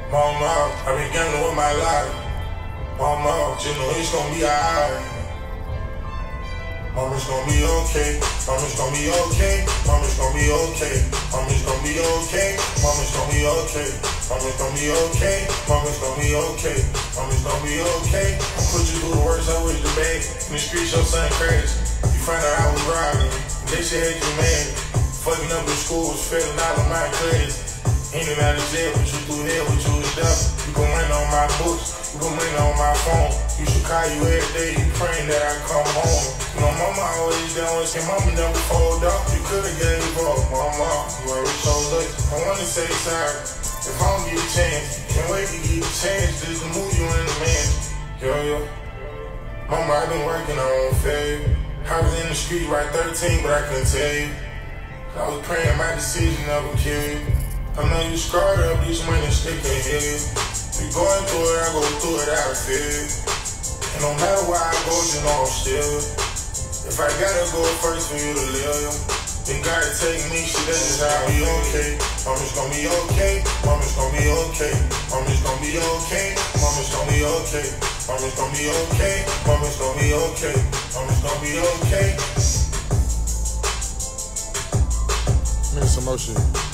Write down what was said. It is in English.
Mama, I been gambling with my life. Mama, just know it's gonna be alright. Mama's gonna be okay. Mama's gonna be okay. Mama's gonna be okay. Mama's gonna be okay. Mama's gonna be okay. Mama's gonna be okay. Mama's gonna be okay. Mama's gonna be okay. I put you through the worst, I wish the bag. In the streets, your son crazy. You find out I was robbing. They said you mad. Fucking up in school, was failing out of my class. In and out of jail, but you through hell, but you was dumb. You gon' run on my books, you gon' run on my phone. You should call you every day, you praying that I come home. You know, mama always down with you, mama never fold up. You could've gave up, mama, you already so lucky. I wanna say sorry, if I don't get a chance. Can't wait to get a chance, just to move you in the man. Yo. Mama, I been working on failure. I was in the street right 13, but I couldn't tell you. I was praying my decision never kill you. I know you scarred up, these money stick in here. You going through it, I go through it, I feel. And no matter where I go, you know I'm still. If I gotta go first for you to live, then gotta take me, shit, that's just how I be okay. Mama's gonna be okay, mama's gonna be okay. Mama's gonna be okay, mama's gonna be okay. Mama's gonna be okay, mama's gonna be okay. Mama's gonna be okay. Some more shit.